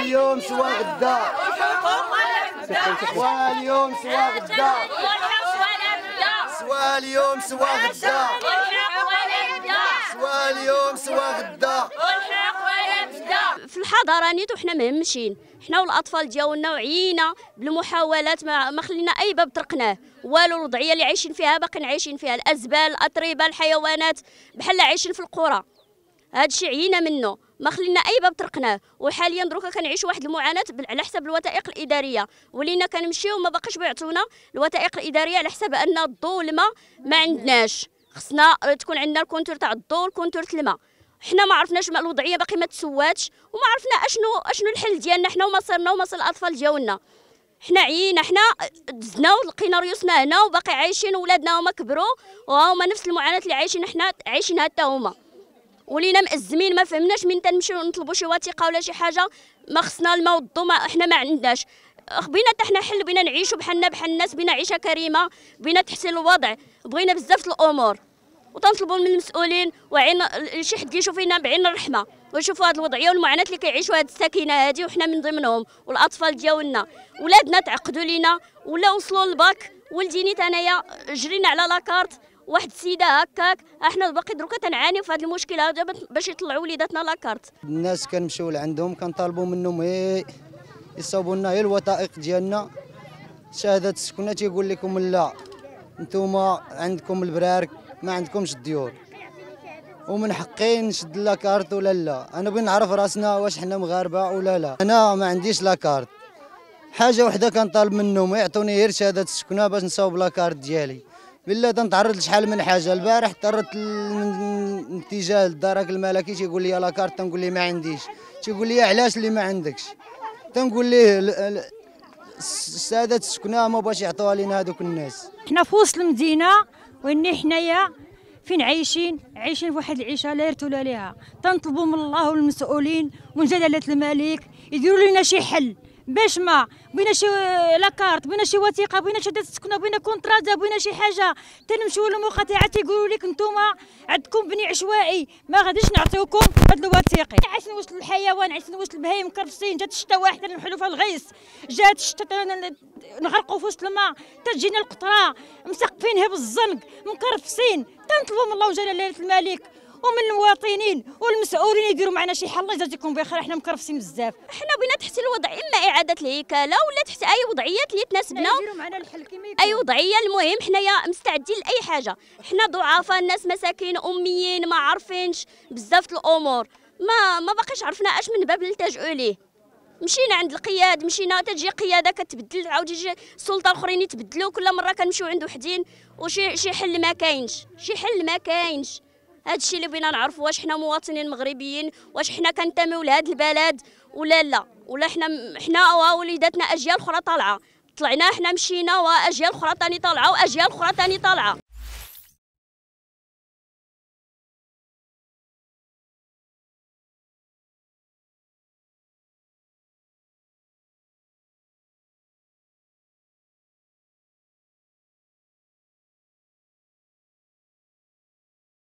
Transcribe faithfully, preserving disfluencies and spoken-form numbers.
واليوم سوا غدا، واليوم سوا غدا، سوا اليوم سوا غدا، سوا اليوم سوا غدا. في الحضاره نيتو حنا مهمشين، حنا والاطفال ديالنا وعينا بالمحاولات، ما, ما خلينا اي باب طرقناه والو. الوضعيه اللي عايشين فيها باقيين عايشين فيها، الازبال، الاتربه، الحيوانات بحال عايشين في القرى. هذا الشيء عينا منه، ما خلينا اي باب طرقناه. وحاليا دروكا كنعيشوا واحد المعاناه على حساب الوثائق الاداريه، ولينا كنمشيو وما باقيش بيعطونا الوثائق الاداريه على حساب ان الضوء والماء ما عندناش. خصنا تكون عندنا الكونتور تاع الضوء والكونتور الماء. حنا ما عرفناش الوضعيه باقي ما تسواتش، وما عرفنا اشنو اشنو الحل ديالنا حنا ومصيرنا ومصير الاطفال ديالنا. حنا عيينا، حنا دزنا ولقينا ريوسنا هنا وباقي عايشين، ولادنا هما كبروا وهما نفس المعاناه اللي عايشين حنا عايشينها حتى هما. ولينا مأزمين، ما فهمناش من تنمشيو نطلبوا شي وثيقه ولا شي حاجه. ما خصنا الماء والضوء، حنا ما عندناش. بغينا حتى حنا حل، بغينا نعيشوا بحالنا بحال الناس، بغينا عيشه كريمه، بغينا تحسين الوضع، بغينا بزاف الامور. وتنطلبوا من المسؤولين وعين شي حد يشوف فينا بعين الرحمه ويشوفوا هذه الوضعيه والمعاناه اللي كيعيشوا هاد الساكنه هذه، وحنا من ضمنهم. والاطفال ديالنا ولادنا تعقدوا لينا ولا وصلوا للباك. ولدي نيت انايا جرينا على لاكارت، واحد السيده هكاك، احنا باقي دروكا تنعانيو في هذه المشكله هذا باش يطلعوا وليداتنا لاكارت. الناس كنمشيو لعندهم كنطالبوا منهم غير يصاوبوا لنا غير الوثائق ديالنا، شهاده السكنه. تيقول لكم لا نتوما عندكم البرارك ما عندكمش الديور، ومن حقي نشد لاكارت ولا لا. انا بغيت نعرف راسنا واش حنا مغاربه ولا لا. انا ما عنديش لاكارت، حاجه وحده كنطالب منهم يعطوني غير شهاده السكنه باش نصاوب لاكارت ديالي. بالله تنتعرض لشحال من حاجه. البارح تعرضت من اتجاه الدرك الملكي تيقول لي لاكارت، تنقول ليه ما عنديش. تيقول لي علاش اللي ما عندكش؟ تنقول ليه السادة السكنة ما باش يعطوها لينا هذوك الناس. حنا في وسط المدينه واني حنايا فين عايشين عايشين في واحد العيشه لا يرثوا لها. تنطلبوا من الله والمسؤولين ومن جلاله الملك يديروا لنا شي حل، باش ما بغينا شي لاكارت، بغينا شي وثيقه، بغينا شهاده السكنه، بغينا كونطرادا، بغينا شي حاجه. تنمشيو للمقاطعه تيقولوا لك نتوما عندكم بني عشوائي ما غاديش نعطيوكم هاد الوثيقه. عايشين وسط الحيوان، عايشين وسط البهايم مكرفسين. جات الشتا واحده نحلوا فيها الغيس، جات الشتا نغرقوا في وسط الماء، تجينا القطره مسقفينها بالزنق مكرفسين. تنطلبوا من الله وجلاله الملك ومن المواطنين والمسؤولين يديروا معنا شي حل. الله يجازيكم بخير، حنا مكرفسين بزاف. حنا بغينا تحسين الوضع، اما اعاده الهيكله ولا تحسين اي وضعيات اللي تناسبنا، يديروا معنا الحل كما يكون. اي وضعيه. المهم حنايا مستعدين لاي حاجه. حنا ضعفاء، الناس مساكين اميين ما عارفينش بزاف الامور، ما ما باقيش عرفنا اش من باب نلتجئوا ليه. مشينا عند القياد، مشينا تجي قياده كتبدل، عاود يجي السلطه الاخرين يتبدلوا، كل مره كنمشيو عند وحدين وشي شي حل ما كاينش، شي حل ما كاينش. هذا الشيء اللي بغينا نعرفوا، واش حنا مواطنين مغربيين، واش حنا كنتميو لهذا البلد ولا لا، ولا حنا حنا وليداتنا اجيال اخرى طالعه. طلعنا حنا مشينا واجيال اخرى ثاني طالعه واجيال اخرى ثاني طالعه.